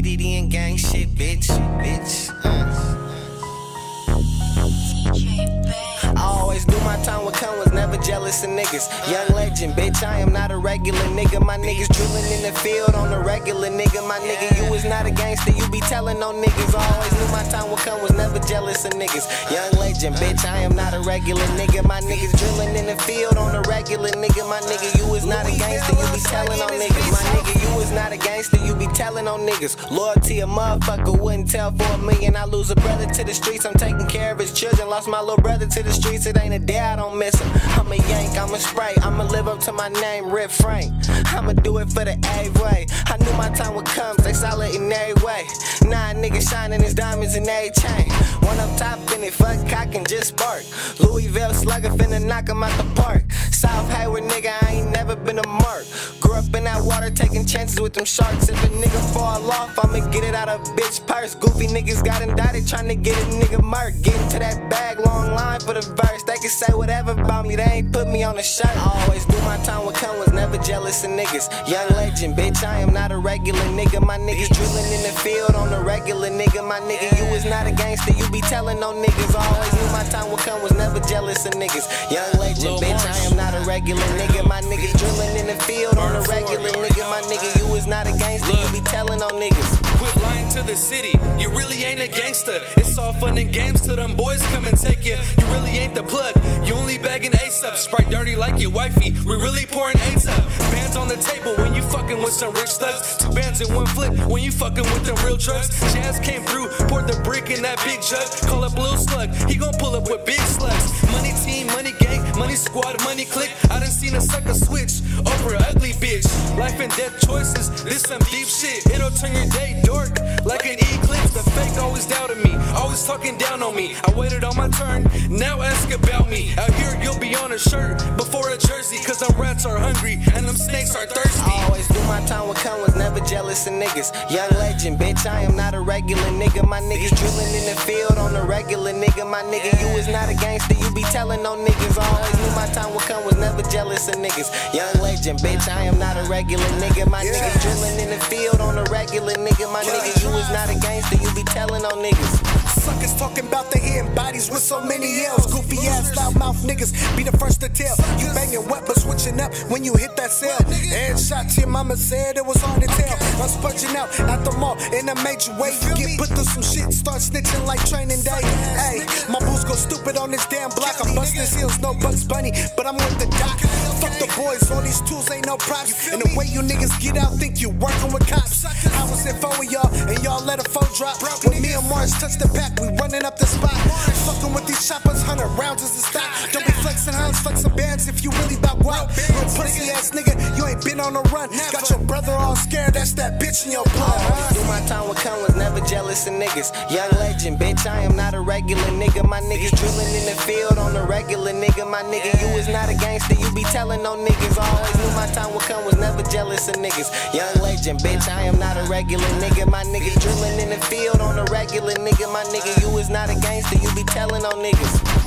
Diddy and gang shit, bitch. I always do my time with was never jealous of niggas. Young legend, bitch, I am not a regular nigga. My niggas drilling in the field on a regular nigga. My nigga, you is not a gangster, you be telling on niggas. I always knew my time would come, was never jealous of niggas. Young legend, bitch, I am not a regular nigga. My niggas drilling in the field on a regular nigga. My nigga, you is not a gangster, you be telling on niggas. My nigga, you is not a gangster, you be telling on niggas. Loyalty a motherfucker wouldn't tell for a million. I lose a brother to the streets, I'm taking care of his children. Lost my little brother to the streets, it ain't a day I don't miss him. I'm a yank, I'm a spray, I'ma live up to my name, Rip Frank. I'ma do it for the A-way. I knew my time would come, stay solid in every way. Nah, nigga shining his diamonds in every chain. One up top in it, fuck cock and just spark. Louisville slugger finna knock him out the park. South Hayward nigga, I ain't never been a mark. Grew up in that water, taking chances with them sharks. If a nigga fall off, I'ma get it out of bitch purse. Goofy niggas got indicted, tryna get a nigga murk. Get into that bag, long line for the verse. They can say whatever about me, they ain't put me on the shirt. I always do my time with was never jealous of niggas. Young legend, bitch, I am not a regular nigga. My niggas drilling in the field on a regular nigga. My nigga, you is not a gangster, you be telling on niggas. I always knew my time would come, was never jealous of niggas. Young legend, bitch, I am not a regular nigga. My niggas drilling in the field on a regular nigga. My nigga, you is not a gangster, you be telling on niggas. Quit lying to the city, you really ain't a gangster. It's all fun and games till them boys come and take you. You really ain't the plug, you only bagging ace up. Sprite dirty like your wifey, we really pouring eights up. Bands on the table when you fucking with some rich thugs. Two bands in one flip when you fucking with them real trucks. Jazz came through, poured the brick in that big jug. Call up Lil Slug, he gon' pull up with big slugs. Money team, money gang, money squad, money click. I done seen a sucker switch over an ugly bitch. Life and death choices, this some deep shit. It'll turn your day dark like an eclipse. The fake always doubted me, always talking down on me. I waited on my turn, now ask about me. Out here you'll be on a shirt before a jersey, cause them rats are hungry and them snakes are thirsty. I always do my time with was never jealous of niggas. Young legend, bitch, I am not a regular nigga. My niggas drilling in the field on a regular nigga. My nigga, you is not a gangster, you be telling on niggas. I always knew my time would come, was never jealous of niggas. Young legend, bitch, I am not a regular nigga. My niggas drilling in the field on a regular nigga. My nigga, you is not a gangster, you be telling on niggas. Suckers talking about they hitting bodies with so many L's. Goofy ass loudmouth niggas be the first to tell. You banging wet but switching up when you hit that cell. And shot to your mama said it was hard to tell. I'm sponging out at the mall in a major way. You get put through some shit, start snitching like training day. Hey, my boots go stupid on this damn block. I'm busting heels, no Bugs Bunny, but I'm with the doc. Fuck the boys, all these tools ain't no props. And the way you niggas get out, think you working with cops. I was in foe with y'all, and y'all let a foe drop. When me and Mars touch the pack, we running up the spot. Fucking with these shoppers, 100 rounds is the stock. Don't be flexing hands, flexing bands if you really bout wow. Little pussy ass nigga, you ain't been on a run. Got your brother all scared, that's that bitch in your blood. I always do my time with was never jealous of niggas. Young legend, bitch, I am not a regular nigga. My niggas drilling in the field on a regular nigga. My nigga, you is not a gangster, you be telling on niggas. I always knew my time would come, was never jealous of niggas. Young legend, bitch, I am not a regular nigga. My niggas drilling in the field on a regular nigga. My nigga, you is not a gangster, you be telling on niggas.